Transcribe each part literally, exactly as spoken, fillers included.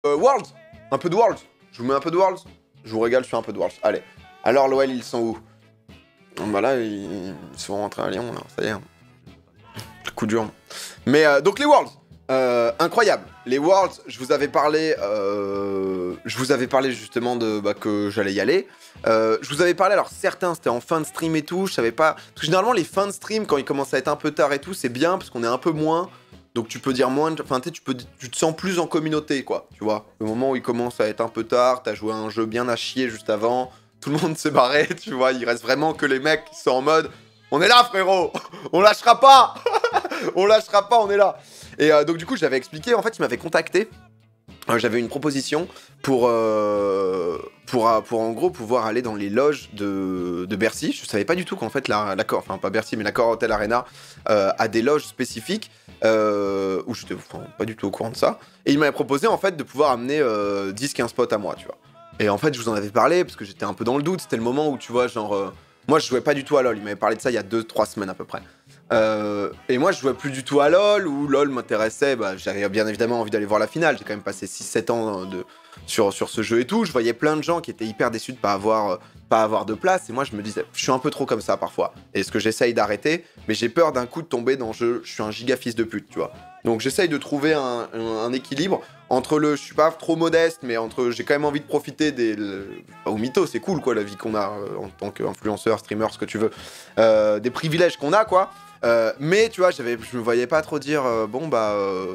euh, Worlds. Un peu de Worlds. Je vous mets un peu de Worlds. Je vous régale sur un peu de Worlds. Allez. Alors, l'O L, ils sont où? Bah là, ils sont rentrés à Lyon, là. Ça y est. Le coup dur. Mais, euh, donc, les Worlds. Euh, incroyable. Les Worlds, je vous avais parlé... Euh, je vous avais parlé, justement, de bah, que j'allais y aller. Euh, je vous avais parlé, alors, certains, c'était en fin de stream et tout. Je savais pas... Parce que, généralement, les fins de stream, quand ils commencent à être un peu tard et tout, c'est bien, parce qu'on est un peu moins... Donc tu peux dire moins, de... enfin tu tu peux, tu te sens plus en communauté quoi, tu vois. Le moment où il commence à être un peu tard, t'as joué à un jeu bien à chier juste avant, tout le monde s'est barré, tu vois, il reste vraiment que les mecs qui sont en mode, on est là frérot, on lâchera pas, on lâchera pas, on est là. Et euh, donc du coup j'avais expliqué, en fait il m'avait contacté, euh, j'avais une proposition pour, euh, pour, euh, pour en gros pouvoir aller dans les loges de, de Bercy. Je savais pas du tout qu'en fait l'accord, enfin pas Bercy mais l'accord Hotel Arena euh, a des loges spécifiques. Euh, où j'étais enfin, pas du tout au courant de ça. Et il m'avait proposé en fait de pouvoir amener euh, dix quinze potes à moi, tu vois. Et en fait, je vous en avais parlé parce que j'étais un peu dans le doute. C'était le moment où, tu vois, genre... Euh, moi, je jouais pas du tout à LoL. Il m'avait parlé de ça il y a deux trois semaines à peu près. Euh, et moi, je jouais plus du tout à LoL, où LoL m'intéressait. Bah, j'avais bien évidemment envie d'aller voir la finale. J'ai quand même passé six sept ans de, sur, sur ce jeu et tout. Je voyais plein de gens qui étaient hyper déçus de pas avoir... Euh, pas avoir de place, et moi je me disais, je suis un peu trop comme ça parfois, et ce que j'essaye d'arrêter, mais j'ai peur d'un coup de tomber dans je, je suis un giga fils de pute, tu vois. Donc j'essaye de trouver un, un, un équilibre entre le, je suis pas trop modeste, mais entre, j'ai quand même envie de profiter des, le, au mytho, c'est cool quoi, la vie qu'on a euh, en tant qu'influenceur, streamer, ce que tu veux, euh, des privilèges qu'on a quoi, euh, mais tu vois, j'avais, je me voyais pas trop dire, euh, bon bah... Euh,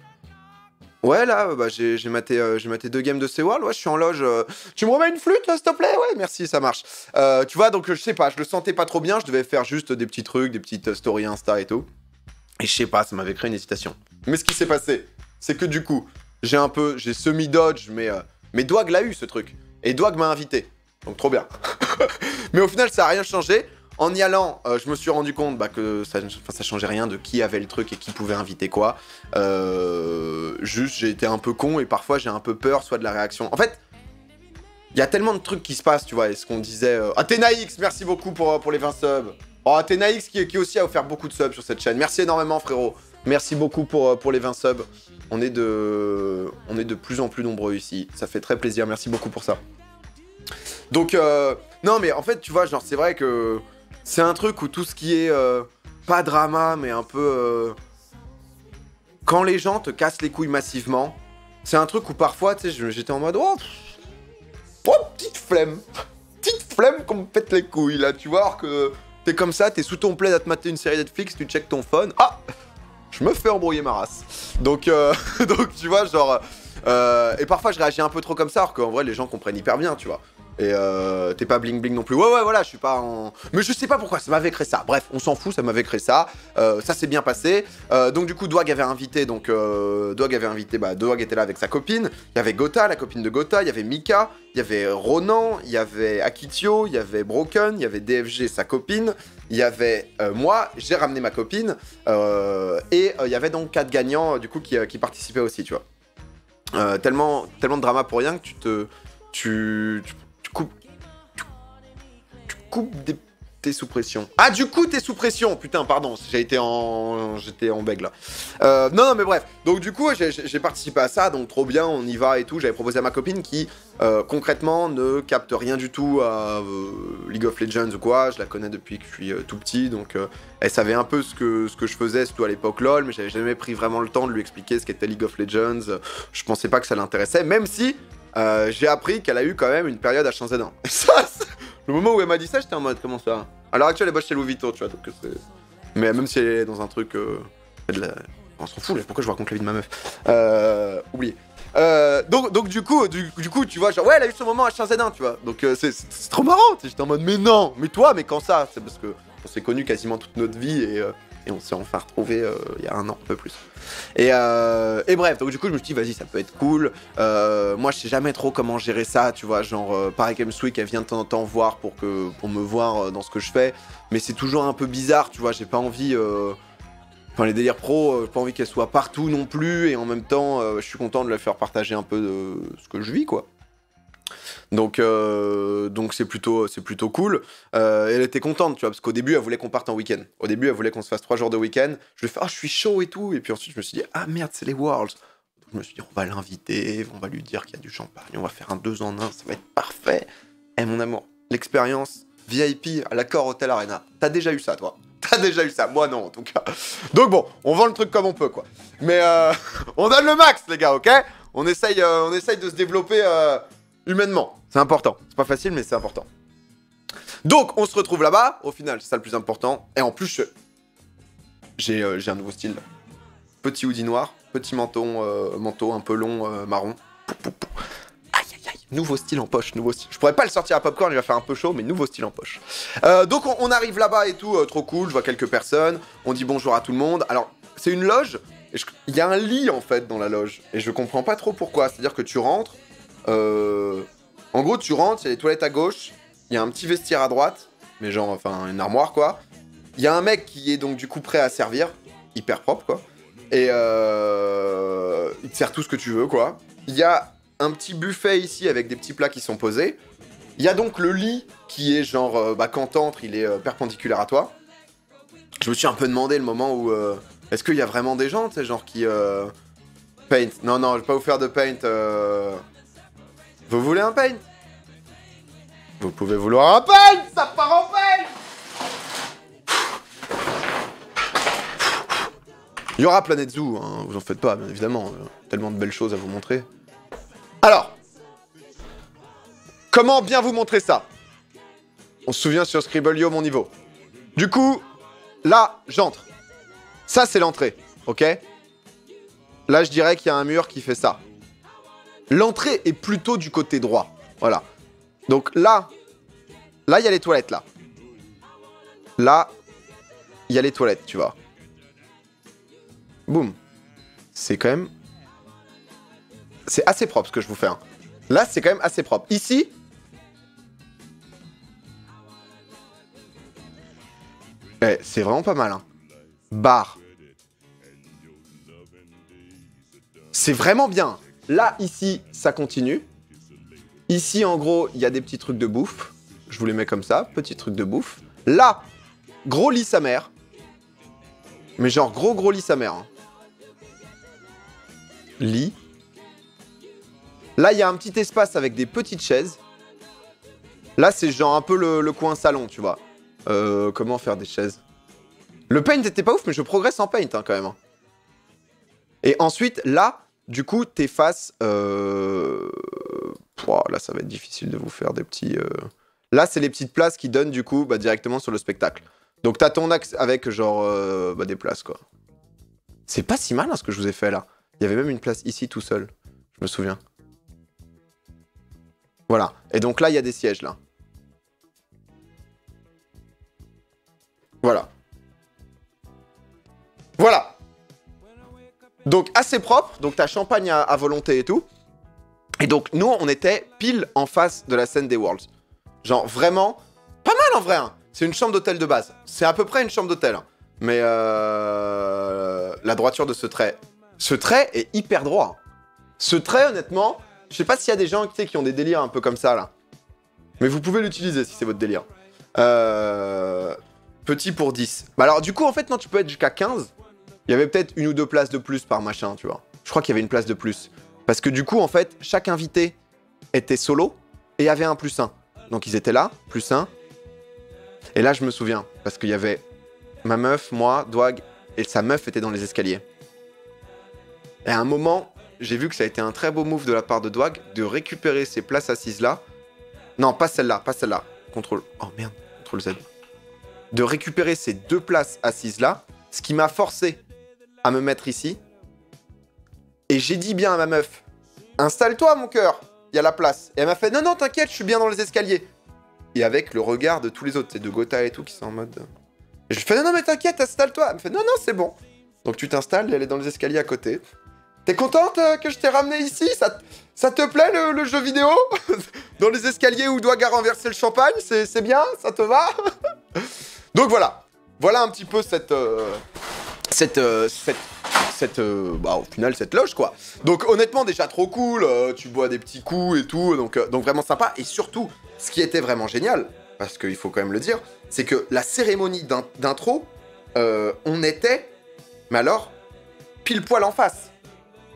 ouais, là, bah, j'ai maté, euh, maté deux games de C-World, ouais, je suis en loge. Euh... Tu me remets une flûte, s'il te plaît? Ouais, merci, ça marche. Euh, tu vois, donc je sais pas, je le sentais pas trop bien, je devais faire juste des petits trucs, des petites stories Insta et tout. Et je sais pas, ça m'avait créé une hésitation. Mais ce qui s'est passé, c'est que du coup, j'ai un peu, j'ai semi-dodge, mais, euh, mais Dwag l'a eu, ce truc. Et Dwag m'a invité, donc trop bien. Mais au final, ça a rien changé. En y allant, euh, je me suis rendu compte bah, que ça, ça changeait rien de qui avait le truc et qui pouvait inviter quoi. Euh, juste, j'ai été un peu con et parfois j'ai un peu peur, soit de la réaction. En fait, il y a tellement de trucs qui se passent, tu vois. Et ce qu'on disait... Euh... Athénaïx, merci beaucoup pour, pour les vingt subs. Oh, Athénaïx qui, qui aussi a offert beaucoup de subs sur cette chaîne. Merci énormément, frérot. Merci beaucoup pour, pour les vingt subs. On est, de... On est de plus en plus nombreux ici. Ça fait très plaisir. Merci beaucoup pour ça. Donc, euh... non, mais en fait, tu vois, genre, c'est vrai que... C'est un truc où tout ce qui est, euh, pas drama, mais un peu... Euh, quand les gens te cassent les couilles massivement, c'est un truc où parfois, tu sais, j'étais en mode... Oh, oh, petite flemme. Petite flemme qu'on me pète les couilles, là, tu vois, alors que t'es comme ça, t'es sous ton plaid à te mater une série Netflix, tu checkes ton phone. Ah, je me fais embrouiller ma race. Donc, euh, donc tu vois, genre... Euh, et parfois, je réagis un peu trop comme ça, alors qu'en vrai, les gens comprennent hyper bien, tu vois. Et euh, t'es pas bling bling non plus. Ouais, ouais, voilà, je suis pas en... Mais je sais pas pourquoi, ça m'avait créé ça. Bref, on s'en fout, ça m'avait créé ça. Euh, ça s'est bien passé. Euh, donc du coup, Dwag avait invité, donc... Euh, Dwag avait invité, bah, Dwag était là avec sa copine. Il y avait Gotha, la copine de Gotha. Il y avait Mika. Il y avait Ronan. Il y avait Akitio. Il y avait Broken. Il y avait D F G, sa copine. Il y avait euh, moi. J'ai ramené ma copine. Euh, et euh, il y avait donc quatre gagnants, du coup, qui, euh, qui participaient aussi, tu vois. Euh, tellement, tellement de drama pour rien que tu te... Tu... tu Tu coupes, tu, tu coupes des, t'es sous pression. Ah, du coup, t'es sous pression. Putain, pardon, j'ai été en, j'étais en bègue là. Euh, non, non, mais bref. Donc du coup, j'ai participé à ça, donc trop bien, on y va et tout. J'avais proposé à ma copine qui, euh, concrètement, ne capte rien du tout à euh, League of Legends ou quoi. Je la connais depuis que je suis euh, tout petit, donc euh, elle savait un peu ce que ce que je faisais, surtout à l'époque LoL, mais j'avais jamais pris vraiment le temps de lui expliquer ce qu'était League of Legends. Je pensais pas que ça l'intéressait, même si. Euh, j'ai appris qu'elle a eu quand même une période à Shanzédan. Et ça, le moment où elle m'a dit ça, j'étais en mode, comment ça? À l'heure actuelle, elle bosse chez Louis Vuitton, tu vois, donc c'est... Mais même si elle est dans un truc... Euh, la... On s'en fout, là, pourquoi je vous raconte la vie de ma meuf? Euh... Oublié. Euh, donc, donc du coup, du, du coup, tu vois, genre, ouais, elle a eu ce moment à Shanzédan, tu vois. Donc euh, c'est trop marrant, tu sais, j'étais en mode, mais non, mais toi, mais quand ça? C'est parce que on s'est connus quasiment toute notre vie et... Euh... Et on s'est enfin retrouvés euh, il y a un an, un peu plus. Et, euh, et bref, donc du coup, je me suis dit, vas-y, ça peut être cool. Euh, moi, je sais jamais trop comment gérer ça, tu vois. Genre, euh, pareil, Games Week, elle vient de temps en temps voir pour, que, pour me voir euh, dans ce que je fais. Mais c'est toujours un peu bizarre, tu vois. J'ai pas envie... Euh... Enfin, les délires pro, euh, j'ai pas envie qu'elle soit partout non plus. Et en même temps, euh, je suis content de leur faire partager un peu de ce que je vis, quoi. Donc, euh, donc c'est plutôt, c'est plutôt cool. Euh, elle était contente, tu vois, parce qu'au début, elle voulait qu'on parte en week-end. Au début, elle voulait qu'on se fasse trois jours de week-end. Je lui ai fait, ah, oh, je suis chaud et tout. Et puis ensuite, je me suis dit, ah merde, c'est les Worlds. Je me suis dit, on va l'inviter, on va lui dire qu'il y a du champagne, on va faire un deux en un, ça va être parfait. Eh mon amour, l'expérience V I P à l'Accor Hotel Arena, t'as déjà eu ça, toi? T'as déjà eu ça, moi non en tout cas. Donc bon, on vend le truc comme on peut, quoi. Mais euh, on donne le max, les gars, ok? On essaye, euh, on essaye de se développer euh, humainement. C'est important. C'est pas facile, mais c'est important. Donc, on se retrouve là-bas. Au final, c'est ça le plus important. Et en plus, j'ai euh, un nouveau style. Petit hoodie noir, petit menton, euh, manteau un peu long, euh, marron. Aïe, aïe, aïe. Nouveau style en poche, nouveau style. Je pourrais pas le sortir à Popcorn, il va faire un peu chaud, mais nouveau style en poche. Euh, donc, on, on arrive là-bas et tout, euh, trop cool. Je vois quelques personnes. On dit bonjour à tout le monde. Alors, c'est une loge. Il y a un lit, en fait, dans la loge. Et je comprends pas trop pourquoi. C'est-à-dire que tu rentres... Euh... En gros, tu rentres, il y a les toilettes à gauche. Il y a un petit vestiaire à droite. Mais genre, enfin, une armoire, quoi. Il y a un mec qui est donc, du coup, prêt à servir. Hyper propre, quoi. Et euh... il te sert tout ce que tu veux, quoi. Il y a un petit buffet ici avec des petits plats qui sont posés. Il y a donc le lit qui est genre... Euh, bah, quand t'entres, il est euh, perpendiculaire à toi. Je me suis un peu demandé le moment où... Euh... Est-ce qu'il y a vraiment des gens, tu sais, genre qui... Euh... Paint. Non, non, je vais pas vous faire de paint. Euh... Vous voulez un paint? Vous pouvez vouloir un paint. Ça part en paint. Il y aura Planet Zoo, hein, vous en faites pas, bien évidemment. Euh, tellement de belles choses à vous montrer. Alors, comment bien vous montrer ça? On se souvient sur Scribblio mon niveau. Du coup, là, j'entre. Ça, c'est l'entrée, ok? Là, je dirais qu'il y a un mur qui fait ça. L'entrée est plutôt du côté droit, voilà. Donc là, là, il y a les toilettes, là. Là, il y a les toilettes, tu vois. Boum. C'est quand même... C'est assez propre, ce que je vous fais. Hein. Là, c'est quand même assez propre. Ici... Eh, c'est vraiment pas mal, hein. Bar. C'est vraiment bien. Là, ici, ça continue. Ici, en gros, il y a des petits trucs de bouffe. Je vous les mets comme ça, petits trucs de bouffe. Là, gros lit sa mère. Mais genre, gros, gros lit sa mère. Hein. Lit. Là, il y a un petit espace avec des petites chaises. Là, c'est genre un peu le, le coin salon, tu vois. Euh, comment faire des chaises? Le paint était pas ouf, mais je progresse en paint, hein, quand même. Hein. Et ensuite, là... Du coup, t'es face... Euh... Pouah, là, ça va être difficile de vous faire des petits... Euh... Là, c'est les petites places qui donnent, du coup, bah, directement sur le spectacle. Donc, t'as ton axe avec, genre, euh... bah, des places, quoi. C'est pas si mal, hein, ce que je vous ai fait, là. Il y avait même une place ici, tout seul. Je me souviens. Voilà. Et donc, là, il y a des sièges, là. Voilà. Voilà. Donc assez propre, donc t'as champagne à, à volonté et tout. Et donc nous, on était pile en face de la scène des Worlds. Genre vraiment, pas mal en vrai. Hein. C'est une chambre d'hôtel de base. C'est à peu près une chambre d'hôtel. Hein. Mais euh, la droiture de ce trait. Ce trait est hyper droit. Hein. Ce trait, honnêtement, je sais pas s'il y a des gens tu sais, qui ont des délires un peu comme ça là. Mais vous pouvez l'utiliser si c'est votre délire. Euh, petit pour dix. Bah alors du coup, en fait, non, tu peux être jusqu'à quinze. Il y avait peut-être une ou deux places de plus par machin, tu vois. Je crois qu'il y avait une place de plus. Parce que du coup, en fait, chaque invité était solo et avait un plus un. Donc ils étaient là, plus un. Et là, je me souviens, parce qu'il y avait ma meuf, moi, Dwag, et sa meuf était dans les escaliers. Et à un moment, j'ai vu que ça a été un très beau move de la part de Dwag de récupérer ces places assises là. Non, pas celle-là, pas celle-là. Contrôle... Oh merde, contrôle Z. De récupérer ces deux places assises là, ce qui m'a forcé à me mettre ici. Et j'ai dit bien à ma meuf, installe-toi mon cœur, il y a la place. Et elle m'a fait, non, non, t'inquiète, je suis bien dans les escaliers. Et avec le regard de tous les autres, c'est de Gotha et tout, qui sont en mode... Et je lui fais, non, non, mais t'inquiète, installe-toi. Elle me fait, non, non, c'est bon. Donc tu t'installes, elle est dans les escaliers à côté. T'es contente euh, que je t'ai ramené ici? ça, ça te plaît le, le jeu vidéo? Dans les escaliers où Dwag a renversé le champagne, c'est bien? Ça te va? Donc voilà. Voilà un petit peu cette... Euh, cette... Euh, cette cette euh, bah au final cette loge quoi. Donc honnêtement déjà trop cool, euh, tu bois des petits coups et tout, donc, euh, donc vraiment sympa. Et surtout, ce qui était vraiment génial, parce qu'il faut quand même le dire, c'est que la cérémonie d'intro, euh, on était, mais alors, pile poil en face.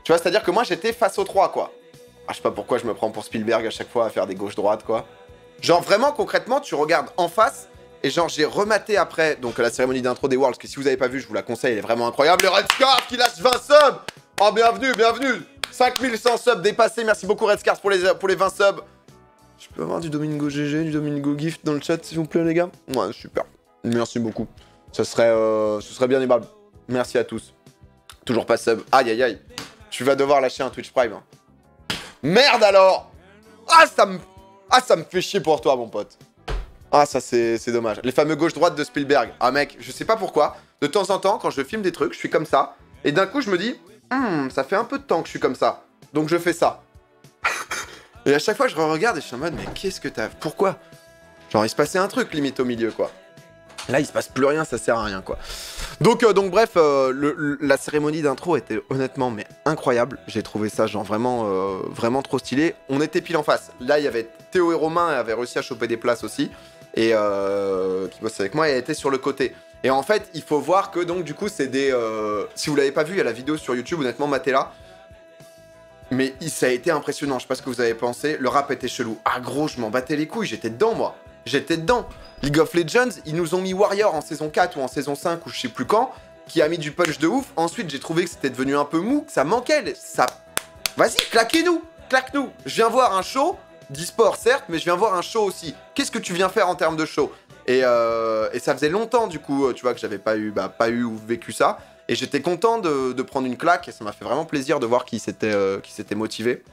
Tu vois, c'est-à-dire que moi, j'étais face aux trois, quoi. Ah, je sais pas pourquoi je me prends pour Spielberg à chaque fois à faire des gauches-droites, quoi. Genre, vraiment, concrètement, tu regardes en face, et genre, j'ai rematé après, donc la cérémonie d'intro des Worlds, que si vous avez pas vu, je vous la conseille, elle est vraiment incroyable. Le Red Scarf qui lâche vingt subs. Oh, bienvenue, bienvenue. cinq mille cent subs dépassés, merci beaucoup Red Scarf pour les, pour les vingt subs. Je peux avoir du Domingo G G, du Domingo Gift dans le chat, s'il vous plaît, les gars? Ouais, super. Merci beaucoup. Ce serait, euh, ce serait bien aimable. Merci à tous. Toujours pas sub. Aïe, aïe, aïe. Tu vas devoir lâcher un Twitch Prime. Hein. Merde alors. Ah, ça me... Ah, ça me fait chier pour toi, mon pote. Ah, ça, c'est dommage. Les fameux gauche-droite de Spielberg. Ah, mec, je sais pas pourquoi. De temps en temps, quand je filme des trucs, je suis comme ça. Et d'un coup, je me dis, hm, ça fait un peu de temps que je suis comme ça. Donc, je fais ça. Et à chaque fois, je re-regarde et je suis en mode, mais qu'est-ce que t'as... Pourquoi? Genre, il se passait un truc, limite, au milieu, quoi. Là, il se passe plus rien, ça sert à rien, quoi. Donc, euh, donc bref, euh, le, le, la cérémonie d'intro était honnêtement, mais incroyable. J'ai trouvé ça, genre, vraiment, euh, vraiment trop stylé. On était pile en face. Là, il y avait Théo et Romain, qui avaient réussi à choper des places aussi. Et euh, qui bossent avec moi, et elle était sur le côté. Et en fait, il faut voir que, donc, du coup, c'est des... Euh, si vous l'avez pas vu, il y a la vidéo sur YouTube, honnêtement, matez-la. Mais ça a été impressionnant, je sais pas ce que vous avez pensé, le rap était chelou. Ah gros, je m'en battais les couilles, j'étais dedans moi. J'étais dedans. League of Legends, ils nous ont mis Warrior en saison quatre ou en saison cinq ou je sais plus quand, qui a mis du punch de ouf. Ensuite, j'ai trouvé que c'était devenu un peu mou, que ça manquait. Ça... Vas-y, claquez-nous, claque-nous. Je viens voir un show, d'e-sport certes, mais je viens voir un show aussi. Qu'est-ce que tu viens faire en termes de show? et, euh, et ça faisait longtemps du coup, tu vois, que j'avais pas eu, bah, pas eu ou vécu ça. Et j'étais content de, de prendre une claque et ça m'a fait vraiment plaisir de voir qu'il s'était euh, qu'il s'était motivé.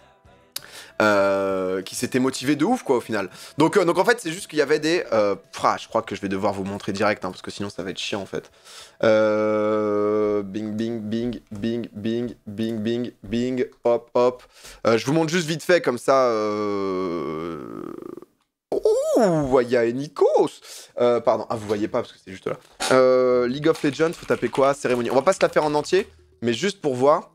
Euh, qui s'était motivé de ouf quoi au final. Donc, euh, donc en fait c'est juste qu'il y avait des... Euh, pff, je crois que je vais devoir vous montrer direct hein, parce que sinon ça va être chiant en fait. Euh, bing bing bing bing bing bing bing bing hop hop. Euh, je vous montre juste vite fait comme ça... Euh... Ouh, il y a Nikos euh, Pardon, ah vous voyez pas parce que c'est juste là. Euh, League of Legends, faut taper quoi? Cérémonie. On va pas se la faire en entier, mais juste pour voir.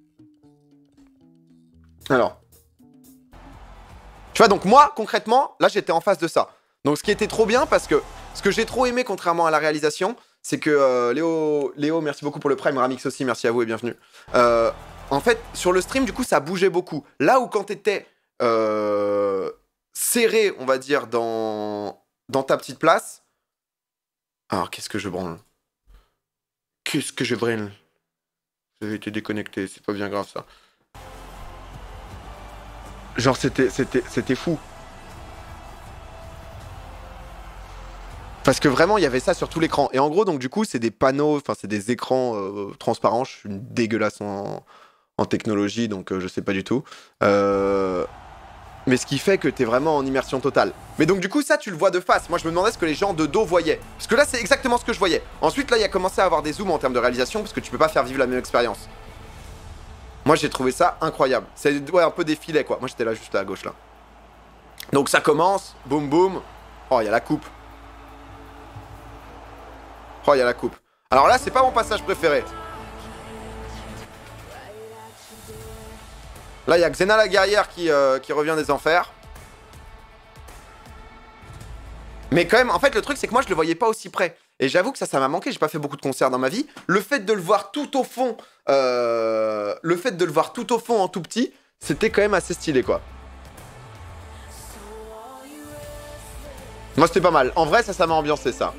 Alors. Tu vois, donc moi, concrètement, là j'étais en face de ça. Donc ce qui était trop bien, parce que ce que j'ai trop aimé, contrairement à la réalisation, c'est que euh, Léo, Léo, merci beaucoup pour le Prime, Ramix aussi, merci à vous et bienvenue. Euh, en fait, sur le stream, du coup, ça bougeait beaucoup. Là où quand t'étais... Euh... serré, on va dire, dans, dans ta petite place. Alors, qu'est-ce que je branle? Qu'est-ce que je branle? J'avais été déconnecté, c'est pas bien grave, ça. Genre, c'était c'était c'était fou. Parce que vraiment, il y avait ça sur tout l'écran. Et en gros, donc du coup, c'est des panneaux, enfin, c'est des écrans euh, transparents. Je suis une dégueulasse en, en technologie, donc euh, je sais pas du tout. Euh... Mais ce qui fait que t'es vraiment en immersion totale. Mais donc du coup ça tu le vois de face. Moi je me demandais ce que les gens de dos voyaient. Parce que là c'est exactement ce que je voyais. Ensuite là il y a commencé à avoir des zooms en termes de réalisation. Parce que tu peux pas faire vivre la même expérience. Moi j'ai trouvé ça incroyable. C'est ouais, un peu des filets quoi. Moi j'étais là juste là à gauche là. Donc ça commence. Boum boum. Oh il y a la coupe. Oh il y a la coupe. Alors là c'est pas mon passage préféré. Là, il y a Xena la guerrière qui, euh, qui revient des enfers. Mais quand même, en fait, le truc, c'est que moi, je le voyais pas aussi près. Et j'avoue que ça, ça m'a manqué. J'ai pas fait beaucoup de concerts dans ma vie. Le fait de le voir tout au fond, euh, le fait de le voir tout au fond en tout petit, c'était quand même assez stylé, quoi. Moi, c'était pas mal. En vrai, ça, ça m'a ambiancé, ça.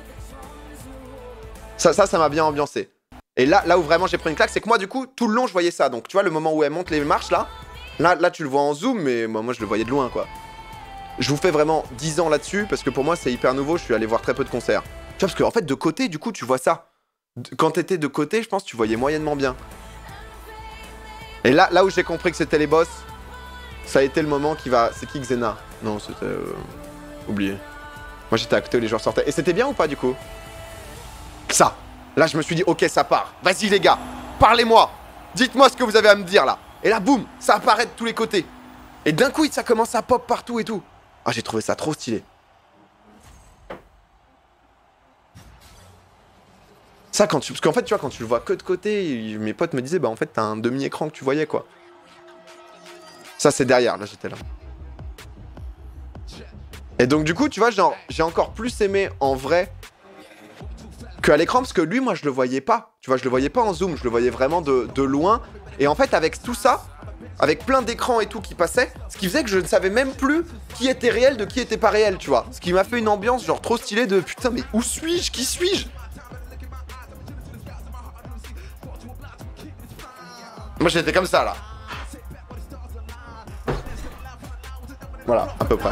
Ça, ça, ça m'a bien ambiancé. Et là, là où vraiment j'ai pris une claque, c'est que moi, du coup, tout le long, je voyais ça. Donc, tu vois, le moment où elle monte les marches, là, là, là tu le vois en zoom, mais moi, moi, je le voyais de loin, quoi. Je vous fais vraiment dix ans là-dessus, parce que pour moi, c'est hyper nouveau. Je suis allé voir très peu de concerts. Tu vois, parce qu'en fait, de côté, du coup, tu vois ça. Quand t'étais de côté, je pense que tu voyais moyennement bien. Et là, là où j'ai compris que c'était les boss, ça a été le moment qui va... C'est qui Xena? Non, c'était... Euh... Oublié. Moi, j'étais à côté où les joueurs sortaient. Et c'était bien ou pas, du coup? Ça. Là, je me suis dit, ok, ça part. Vas-y, les gars, parlez-moi. Dites-moi ce que vous avez à me dire, là. Et là, boum, ça apparaît de tous les côtés. Et d'un coup, ça commence à pop partout et tout. Ah, j'ai trouvé ça trop stylé. Ça, quand tu... Parce qu'en fait, tu vois, quand tu le vois que de côté, mes potes me disaient, bah, en fait, t'as un demi-écran que tu voyais, quoi. Ça, c'est derrière. Là, j'étais là. Et donc, du coup, tu vois, genre, j'ai encore plus aimé, en vrai... qu'à l'écran, parce que lui, moi, je le voyais pas. Tu vois, je le voyais pas en zoom, je le voyais vraiment de, de loin. Et en fait, avec tout ça, avec plein d'écrans et tout qui passaient, ce qui faisait que je ne savais même plus qui était réel de qui était pas réel, tu vois. Ce qui m'a fait une ambiance genre trop stylée de putain, mais où suis-je? Qui suis-je? Moi, j'étais comme ça, là. Voilà, à peu près.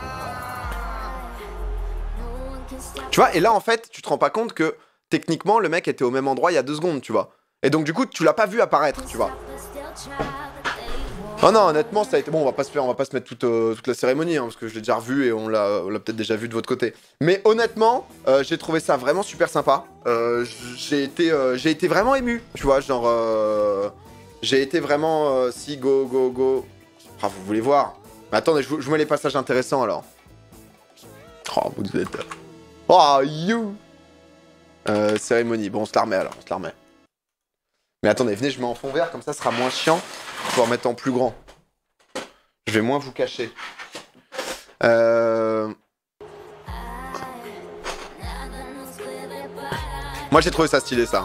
Tu vois, et là, en fait, tu te rends pas compte que, techniquement, le mec était au même endroit il y a deux secondes, tu vois. Et donc, du coup, tu l'as pas vu apparaître, tu vois. Oh non, honnêtement, ça a été... Bon, on va pas se faire, on va pas se mettre toute, euh, toute la cérémonie, hein, parce que je l'ai déjà revu et on l'a peut-être déjà vu de votre côté. Mais honnêtement, euh, j'ai trouvé ça vraiment super sympa. Euh, j'ai été, euh, j'ai été vraiment ému, tu vois, genre... Euh, j'ai été vraiment... Euh, si, go, go, go... Ah, vous voulez voir? Mais attendez, je vous, je vous mets les passages intéressants, alors. Oh, vous êtes... Oh, you euh, Cérémonie. Bon, on se la remet, alors, on se la remet. Mais attendez, venez, je mets en fond vert, comme ça, ce sera moins chiant. Pour mettre en plus grand. Je vais moins vous cacher. Euh... Moi, j'ai trouvé ça stylé, ça.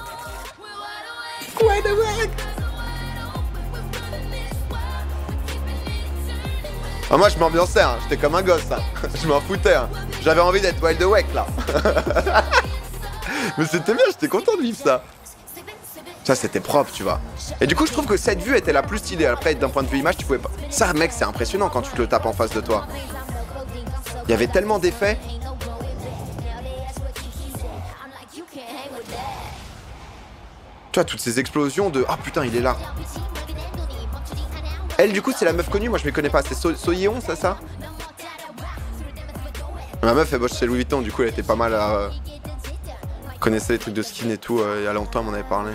Ah, moi, je m'ambiançais, hein. J'étais comme un gosse, hein. Je m'en foutais, hein. J'avais envie d'être Wild Awake, là. Mais c'était bien, j'étais content de vivre ça. Ça, c'était propre, tu vois. Et du coup, je trouve que cette vue était la plus stylée. Après, d'un point de vue image, tu pouvais pas... Ça, mec, c'est impressionnant quand tu te le tapes en face de toi. Il y avait tellement d'effets. Tu vois, toutes ces explosions de... Ah, putain, il est là. Elle, du coup, c'est la meuf connue. Moi, je me connais pas. C'est so Soyeon, ça, ça Ma meuf, elle bosse chez Louis Vuitton. Du coup, elle était pas mal à... Euh... connaissait les trucs de skin et tout. Euh, il y a longtemps, on m'en avait parlé.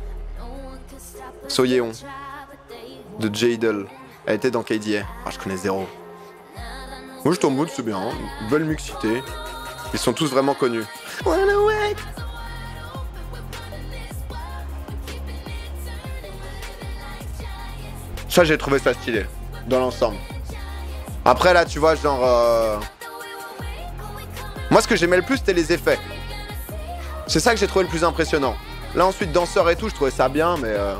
Soyeon de Jadel. Elle était dans K D A. Ah, je connais zéro. Moi, je tombe en mode, c'est bien. Belle mixité. Ils sont tous vraiment connus. Ça, j'ai trouvé ça stylé. Dans l'ensemble. Après, là, tu vois, genre... Euh... Moi, ce que j'aimais le plus, c'était les effets. C'est ça que j'ai trouvé le plus impressionnant. Là, ensuite, danseur et tout, je trouvais ça bien, mais... Euh...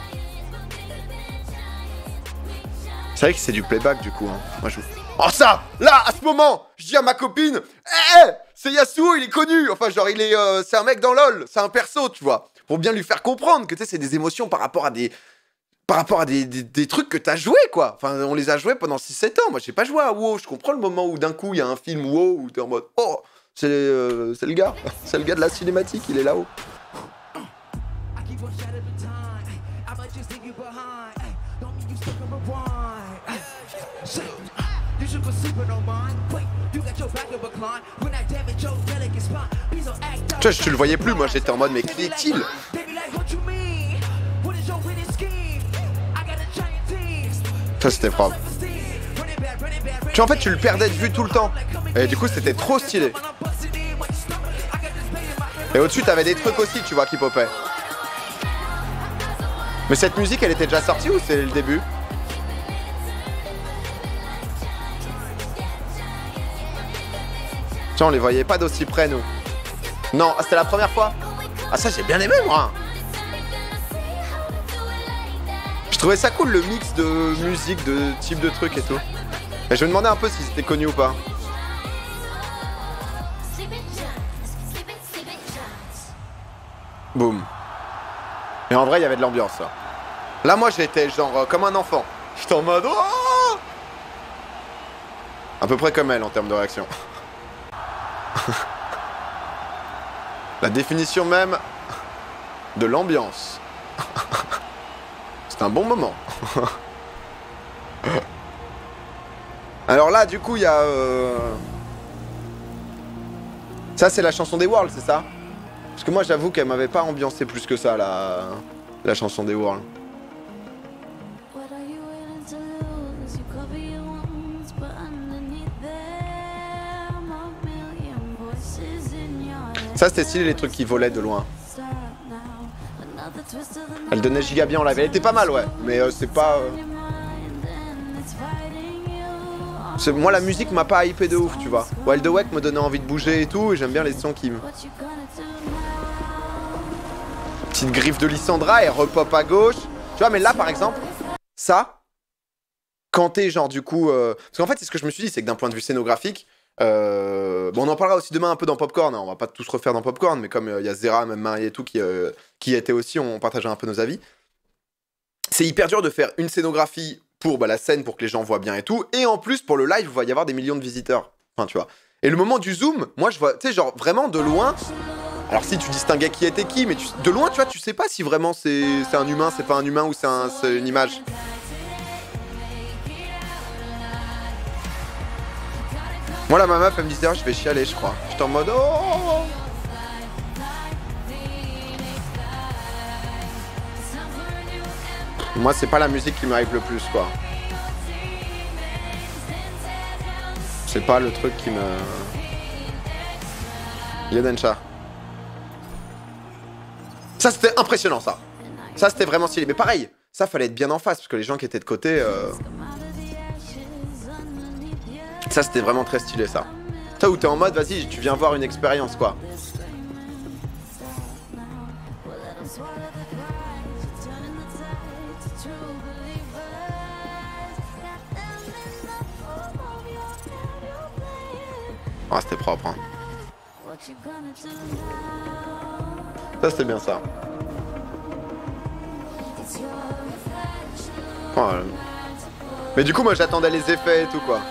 C'est vrai que c'est du playback du coup. Hein. Moi, je... Oh ça, là, à ce moment, je dis à ma copine, hé, hey, c'est Yasuo, il est connu. Enfin, genre, il est, euh, c'est un mec dans LoL, c'est un perso, tu vois. Pour bien lui faire comprendre que tu sais, c'est des émotions par rapport à des, par rapport à des, des, des trucs que t'as joué, quoi. Enfin, on les a joués pendant six sept ans. Moi, j'ai pas joué à WoW. Je comprends le moment où d'un coup, il y a un film WoW où t'es en mode, oh, c'est, euh, c'est le gars, c'est le gars de la cinématique, il est là-haut. Tu vois, je te le voyais plus, moi j'étais en mode mais qui est-il? Ça c'était propre. Tu vois, en fait tu le perdais de vue tout le temps. Et du coup c'était trop stylé. Et au-dessus t'avais des trucs aussi, tu vois, qui popaient. Mais cette musique elle était déjà sortie ou c'est le début? On les voyait pas d'aussi près, nous. Non, c'était la première fois. Ah, ça, j'ai bien aimé, moi. Je trouvais ça cool, le mix de musique, de type de trucs et tout. Et je me demandais un peu si c'était connu ou pas. Boum. Et en vrai, il y avait de l'ambiance, là. Là, moi, j'étais genre euh, comme un enfant. J'étais en mode... Oh, à peu près comme elle, en termes de réaction. La définition même de l'ambiance. C'est un bon moment. Alors là, du coup, il y a... Euh... Ça, c'est la chanson des Worlds, c'est ça? Parce que moi, j'avoue qu'elle m'avait pas ambiancé plus que ça, la, la chanson des Worlds. Ça, c'était stylé, les trucs qui volaient de loin. Elle donnait giga bien en live. Elle était pas mal, ouais. Mais euh, c'est pas... Euh... Moi, la musique m'a pas hypé de ouf, tu vois. Wild Awake me donnait envie de bouger et tout. Et j'aime bien les sons qui me... Petite griffe de Lissandra, elle repop à gauche. Tu vois, mais là, par exemple, ça, quand t'es genre du coup... Euh... Parce qu'en fait, c'est ce que je me suis dit, c'est que d'un point de vue scénographique, euh... bon, on en parlera aussi demain un peu dans Popcorn, hein. On va pas tous refaire dans Popcorn, mais comme il euh, y a Zera, même Marie et tout, qui, euh, qui étaient aussi, on partagera un peu nos avis. C'est hyper dur de faire une scénographie pour bah, la scène, pour que les gens voient bien et tout, et en plus, pour le live, il va y avoir des millions de visiteurs. Enfin, tu vois. Et le moment du zoom, moi, je vois, tu sais, genre, vraiment, de loin... Alors si tu distinguais qui était qui, mais tu, de loin, tu vois, tu sais pas si vraiment c'est un humain, c'est pas un humain ou c'est un, une image. Moi, la ma meuf, elle me disait, oh, je vais chialer, je crois. J'étais en mode, oh. Moi, c'est pas la musique qui m'arrive le plus, quoi. C'est pas le truc qui me... Yedensha. Ça, c'était impressionnant, ça. Ça, c'était vraiment stylé. Mais pareil, ça, fallait être bien en face, parce que les gens qui étaient de côté... Euh... Ça, c'était vraiment très stylé, ça. Ça, où t'es en mode, vas-y, tu viens voir une expérience, quoi. Ah, c'était propre, hein. Ça, c'était bien, ça. Oh, euh... Mais du coup, moi, j'attendais les effets et tout, quoi.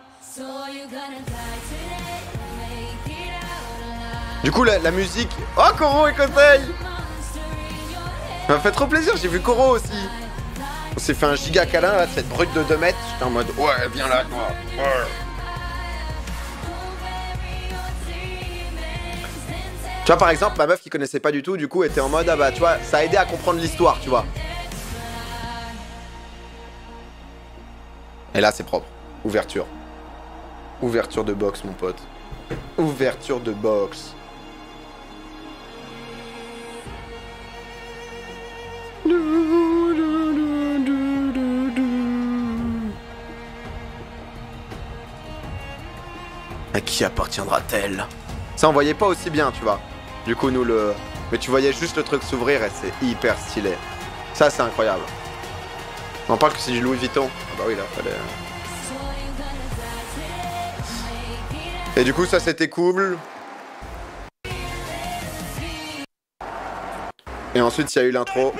Du coup, la, la musique... Oh, Koro et Kosei! Ça m'a fait trop plaisir, j'ai vu Koro aussi. On s'est fait un giga câlin, là, cette brute de deux mètres. J'étais en mode, ouais, viens là, toi. Ouais. Tu vois, par exemple, ma meuf qui connaissait pas du tout, du coup, était en mode, ah bah, tu vois, ça a aidé à comprendre l'histoire, tu vois. Et là, c'est propre. Ouverture. Ouverture de box, mon pote. Ouverture de box. À qui appartiendra-t-elle? Ça, on voyait pas aussi bien, tu vois. Du coup, nous, le... Mais tu voyais juste le truc s'ouvrir et c'est hyper stylé. Ça, c'est incroyable. On parle que c'est du Louis Vuitton. Ah bah oui, là, fallait... Et du coup, ça, c'était cool. Et ensuite, il y a eu l'intro.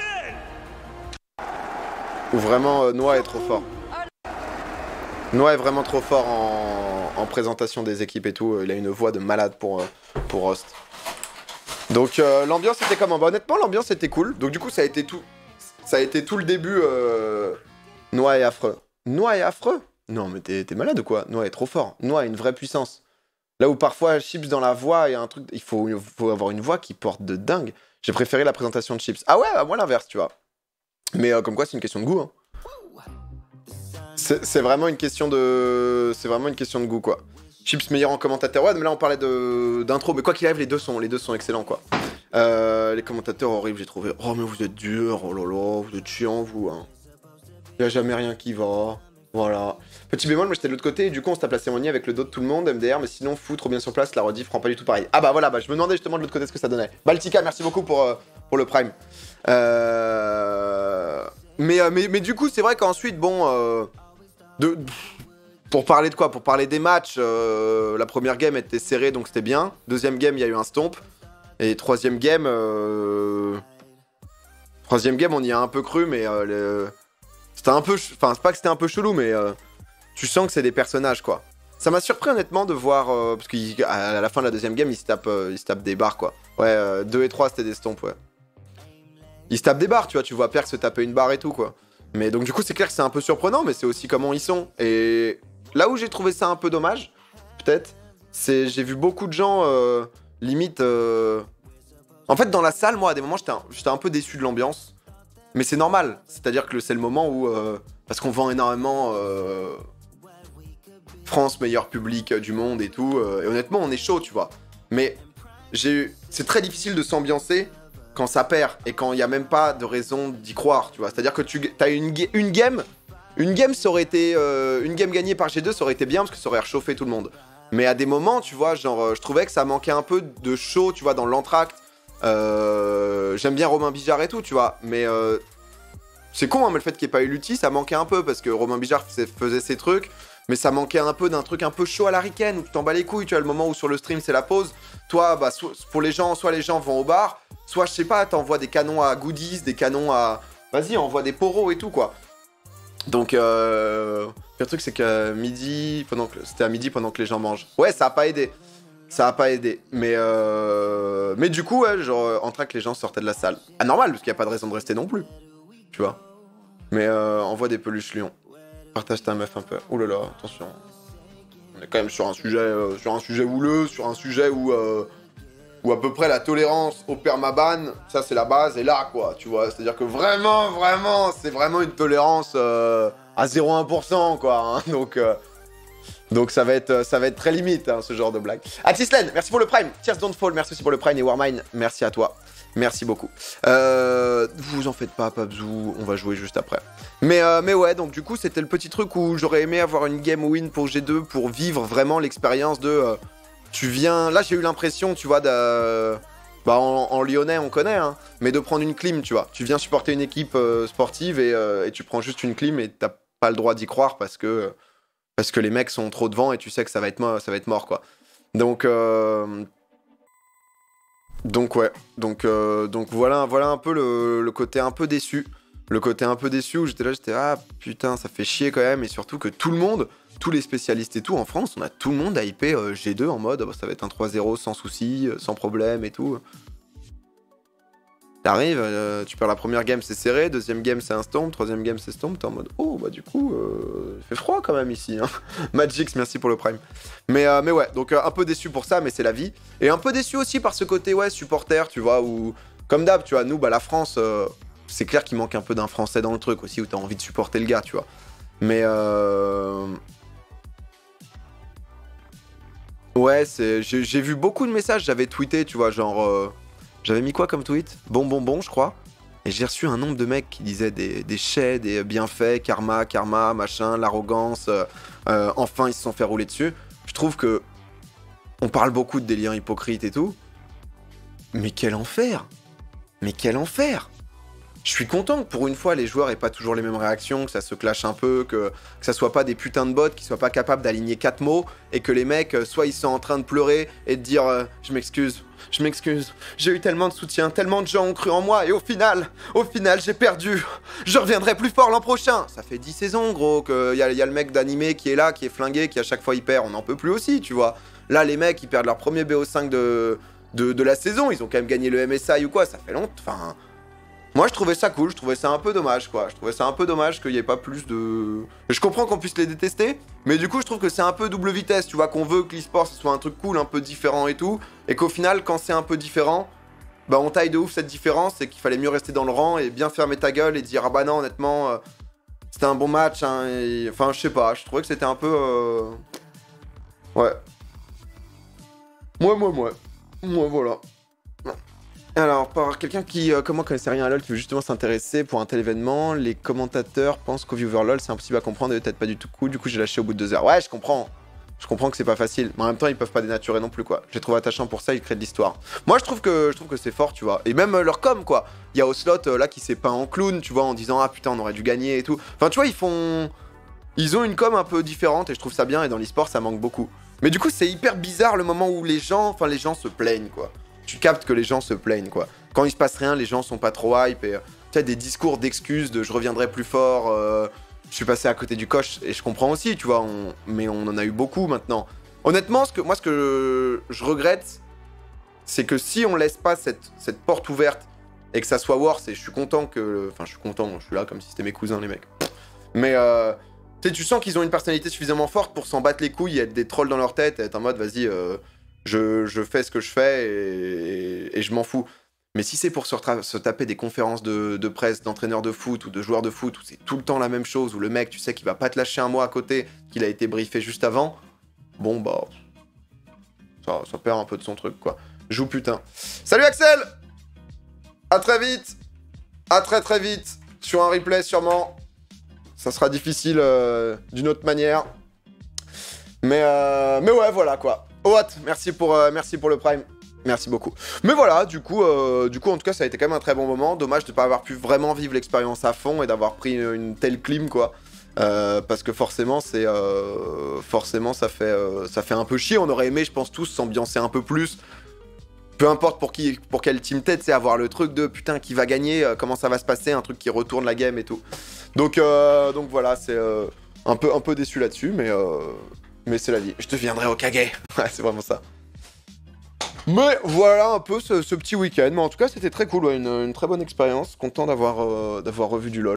Où vraiment, euh, Noah est trop fort. Noah est vraiment trop fort en, en présentation des équipes et tout. Il a une voix de malade pour, euh, pour Host. Donc, euh, l'ambiance était comment? Bah, honnêtement, l'ambiance était cool. Donc, du coup, ça a été tout, ça a été tout le début. Euh, Noah est affreux. Noah est affreux? Non, mais t'es malade ou quoi? Noah est trop fort. Noah a une vraie puissance. Là où parfois, Chips dans la voix, il y a un truc... Il faut, il faut avoir une voix qui porte de dingue. J'ai préféré la présentation de Chips. Ah ouais, bah, moi l'inverse, tu vois. Mais euh, comme quoi, c'est une question de goût. Hein. C'est vraiment une question de... C'est vraiment une question de goût, quoi. Chips meilleur en commentateur. Ouais, mais là, on parlait d'intro. Mais quoi qu'il arrive, les deux sont, les deux sont excellents, quoi. Euh, les commentateurs horribles, j'ai trouvé. Oh, mais vous êtes dur. Oh là là, vous êtes chiant, vous. Hein. Il n'y a jamais rien qui va. Voilà. Petit bémol, moi j'étais de l'autre côté et du coup on se tape la cérémonie avec le dos de tout le monde, M D R, mais sinon fou, trop bien sur place, la rediff rend pas du tout pareil. Ah bah voilà, bah je me demandais justement de l'autre côté ce que ça donnait. Baltica, merci beaucoup pour, euh, pour le prime. Euh... Mais, euh, mais, mais du coup c'est vrai qu'ensuite, bon... Euh... De... Pour parler de quoi? Pour parler des matchs, euh... la première game était serrée donc c'était bien. Deuxième game, il y a eu un stomp. Et troisième game... Euh... Troisième game, on y a un peu cru, mais... Euh, le... C'était un peu... Enfin, c'est pas que c'était un peu chelou, mais... Euh... Tu sens que c'est des personnages, quoi. Ça m'a surpris, honnêtement, de voir... Euh, parce qu'à la fin de la deuxième game, ils se tapent, euh, ils se tapent des barres, quoi. Ouais, euh, deux et trois, c'était des stomps, ouais. Ils se tapent des barres, tu vois. Tu vois Perk se taper une barre et tout, quoi. Mais donc, du coup, c'est clair que c'est un peu surprenant, mais c'est aussi comment ils sont. Et là où j'ai trouvé ça un peu dommage, peut-être, c'est... J'ai vu beaucoup de gens, euh, limite... Euh... En fait, dans la salle, moi, à des moments, j'étais un... un peu déçu de l'ambiance. Mais c'est normal. C'est-à-dire que c'est le moment où... Euh... Parce qu'on vend énormément... Euh... France, meilleur public du monde et tout. Euh, et honnêtement, on est chaud, tu vois. Mais c'est très difficile de s'ambiancer quand ça perd et quand il n'y a même pas de raison d'y croire, tu vois. C'est-à-dire que tu as une, une game, une game, ça aurait été, euh, une game gagnée par G deux, ça aurait été bien parce que ça aurait réchauffé tout le monde. Mais à des moments, tu vois, genre, je trouvais que ça manquait un peu de show, tu vois, dans l'entracte. Euh, J'aime bien Romain Bijard et tout, tu vois. Mais euh, c'est con, hein, mais le fait qu'il n'y ait pas eu Lutti, ça manquait un peu parce que Romain Bijard faisait ses trucs. Mais ça manquait un peu d'un truc un peu chaud à la ricaine où tu t'en bats les couilles, tu vois, le moment où sur le stream c'est la pause. Toi, bah, so pour les gens, soit les gens vont au bar, soit je sais pas, t'envoies des canons à goodies, des canons à. Vas-y, envoie des poros et tout, quoi. Donc, euh... le truc, c'est que midi, pendant que c'était à midi pendant que les gens mangent. Ouais, ça a pas aidé. Ça a pas aidé. Mais, euh... mais du coup, ouais, genre, en train que les gens sortaient de la salle. Ah, normal, parce qu'il n'y a pas de raison de rester non plus. Tu vois. Mais euh, envoie des peluches lions. Partage ta meuf un peu. Ouh là là, attention. On est quand même sur un sujet, euh, sur un sujet houleux, sur un sujet où, euh, où à peu près la tolérance au permaban, ça c'est la base, est là, quoi, tu vois. C'est-à-dire que vraiment, vraiment, c'est vraiment une tolérance euh, à zéro virgule un pour cent, quoi. Hein, donc, euh, donc ça va être, ça va être très limite, hein, ce genre de blague. Atislen, merci pour le Prime. Tears Don't Fall, merci aussi pour le Prime. Et Warmine, merci à toi. Merci beaucoup. Euh, vous en faites pas, Pabzou, on va jouer juste après. Mais, euh, mais ouais, donc du coup, c'était le petit truc où j'aurais aimé avoir une game win pour G deux pour vivre vraiment l'expérience de... Euh, tu viens... Là, j'ai eu l'impression, tu vois, de... Bah, en, en lyonnais, on connaît, hein, mais de prendre une clim, tu vois. Tu viens supporter une équipe euh, sportive et, euh, et tu prends juste une clim et t'as pas le droit d'y croire parce que, parce que les mecs sont trop devant et tu sais que ça va être, mo ça va être mort, quoi. Donc... Euh, Donc ouais, donc, euh, donc voilà, voilà un peu le, le côté un peu déçu. Le côté un peu déçu où j'étais là, j'étais ah putain, ça fait chier quand même. Et surtout que tout le monde, tous les spécialistes et tout en France, on a tout le monde à hyper euh, G deux en mode oh, ça va être un trois zéro sans souci, euh, sans problème et tout. T'arrives, euh, tu perds la première game, c'est serré, deuxième game c'est un stomp, troisième game c'est stomp, t'es en mode oh bah du coup, euh, il fait froid quand même ici. Hein. Magix, merci pour le prime. Mais, euh, mais ouais, donc euh, un peu déçu pour ça, mais c'est la vie. Et un peu déçu aussi par ce côté ouais supporter, tu vois, où comme d'hab, tu vois, nous, bah la France, euh, c'est clair qu'il manque un peu d'un français dans le truc aussi, où t'as envie de supporter le gars, tu vois. Mais euh... ouais, j'ai vu beaucoup de messages, j'avais tweeté, tu vois, genre... Euh... J'avais mis quoi comme tweet? Bon, bon, bon, je crois. Et j'ai reçu un nombre de mecs qui disaient des, des chais, des bienfaits, karma, karma, machin, l'arrogance. Euh, euh, enfin, ils se sont fait rouler dessus. Je trouve que on parle beaucoup de délire hypocrite et tout. Mais quel enfer! Mais quel enfer! Je suis content que pour une fois les joueurs aient pas toujours les mêmes réactions, que ça se clash un peu, que, que ça soit pas des putains de bots qui soient pas capables d'aligner quatre mots et que les mecs, euh, soit ils sont en train de pleurer et de dire euh, je m'excuse, je m'excuse, j'ai eu tellement de soutien, tellement de gens ont cru en moi et au final, au final j'ai perdu, je reviendrai plus fort l'an prochain. Ça fait dix saisons gros qu'il y a, y a le mec d'animé qui est là, qui est flingué, qui à chaque fois il perd, on n'en peut plus aussi, tu vois. Là les mecs ils perdent leur premier B O cinq de, de, de la saison, ils ont quand même gagné le M S I ou quoi, ça fait longtemps, enfin... Moi, je trouvais ça cool, je trouvais ça un peu dommage, quoi. Je trouvais ça un peu dommage qu'il n'y ait pas plus de... Je comprends qu'on puisse les détester, mais du coup, je trouve que c'est un peu double vitesse, tu vois, qu'on veut que l'e-sport, ce soit un truc cool, un peu différent et tout, et qu'au final, quand c'est un peu différent, bah, on taille de ouf cette différence, et qu'il fallait mieux rester dans le rang et bien fermer ta gueule et dire, ah bah non, honnêtement, euh, c'était un bon match, hein, et... Enfin, je sais pas, je trouvais que c'était un peu... Euh... Ouais. Moi, moi, moi. Moi, voilà. Alors, par quelqu'un qui, euh, comment connaissait rien à LoL, qui veut justement s'intéresser pour un tel événement, les commentateurs pensent qu'au viewer LoL, c'est impossible à comprendre et peut-être pas du tout cool, du coup j'ai lâché au bout de deux heures. Ouais, je comprends. Je comprends que c'est pas facile, mais en même temps, ils peuvent pas dénaturer non plus, quoi. Je les trouve attachants pour ça, ils créent de l'histoire. Moi, je trouve que, je trouve que c'est fort, tu vois. Et même euh, leur com, quoi. Il y a Oslot, euh, là, qui s'est peint en clown, tu vois, en disant, ah putain, on aurait dû gagner et tout. Enfin, tu vois, ils font... Ils ont une com un peu différente et je trouve ça bien, et dans l'e-sport, ça manque beaucoup. Mais du coup, c'est hyper bizarre le moment où les gens, enfin, les gens se plaignent, quoi. Tu captes que les gens se plaignent, quoi. Quand il se passe rien, les gens sont pas trop hype et tu as des discours d'excuses de je reviendrai plus fort, euh, je suis passé à côté du coche et je comprends aussi, tu vois, on... mais on en a eu beaucoup maintenant. Honnêtement, ce que, moi ce que je, je regrette, c'est que si on laisse pas cette, cette porte ouverte et que ça soit worse, et je suis content que... Enfin, je suis content, je suis là comme si c'était mes cousins, les mecs. Mais euh, tu sens qu'ils ont une personnalité suffisamment forte pour s'en battre les couilles et être des trolls dans leur tête et être en mode vas-y, euh, je, je fais ce que je fais et, et, et je m'en fous. Mais si c'est pour se, se taper des conférences de, de presse, d'entraîneurs de foot ou de joueurs de foot, où c'est tout le temps la même chose, où le mec, tu sais qu'il va pas te lâcher un mot à côté, qu'il a été briefé juste avant, bon bah... Ça, ça perd un peu de son truc, quoi. Joue putain. Salut Axel! À très vite! À très très vite! Sur un replay, sûrement. Ça sera difficile euh, d'une autre manière. Mais, euh, mais ouais, voilà, quoi. Oat, merci pour, euh, merci pour le prime. Merci beaucoup. Mais voilà, du coup, euh, du coup, en tout cas, ça a été quand même un très bon moment. Dommage de ne pas avoir pu vraiment vivre l'expérience à fond et d'avoir pris une, une telle clim, quoi. Euh, parce que forcément, c'est euh, forcément, ça fait, euh, ça fait un peu chier. On aurait aimé, je pense, tous s'ambiancer un peu plus. Peu importe pour qui, pour quelle team tête, c'est avoir le truc de putain qui va gagner, euh, comment ça va se passer, un truc qui retourne la game et tout. Donc, euh, donc voilà, c'est euh, un peu, un peu déçu là-dessus, mais, euh, mais c'est la vie. Je deviendrai Hokage. Ouais, c'est vraiment ça. Mais voilà un peu ce, ce petit week-end. Mais en tout cas, c'était très cool, ouais, une, une très bonne expérience. Content d'avoir euh, d'avoir revu du LoL.